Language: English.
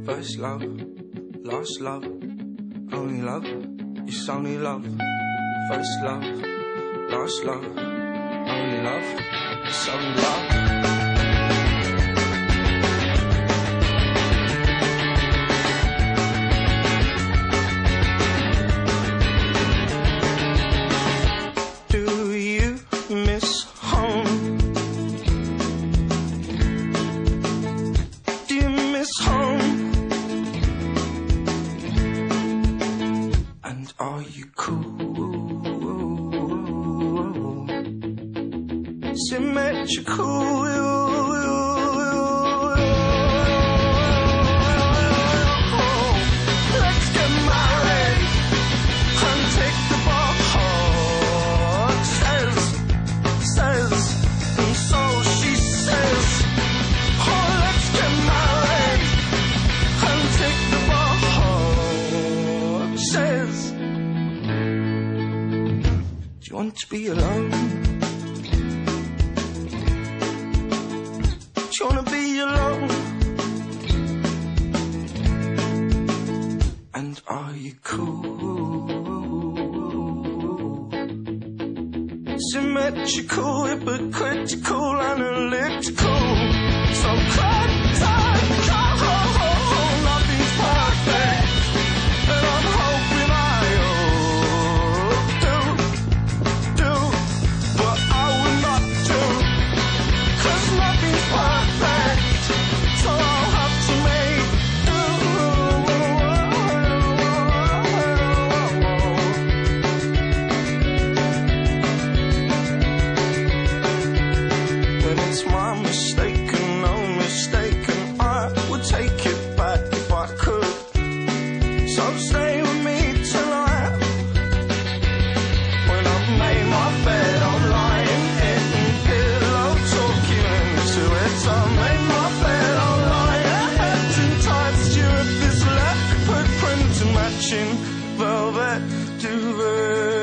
First love, last love, only love, it's only love. First love, last love, only love, it's only love. Do you miss home? Do you miss home? And are you cool? Symmetrical. Let's get married and take the box. Says, and so she says. Oh, let's get married and take the box. Says, do you want to be alone? Do you want to be alone? And are you cool? Symmetrical, hypocritical, analytical. So nothing's perfect, and I'm hoping I do what I would not do, 'cause nothing's perfect, so I'll have to make when it's my mistake and no mistake, and I would take it back if I could. So stay with me tonight. When I've made my bed, I'm lying in pillow talking into it. I made my bed, I'm lying head and tights. You have this leopard print and matching velvet duvet.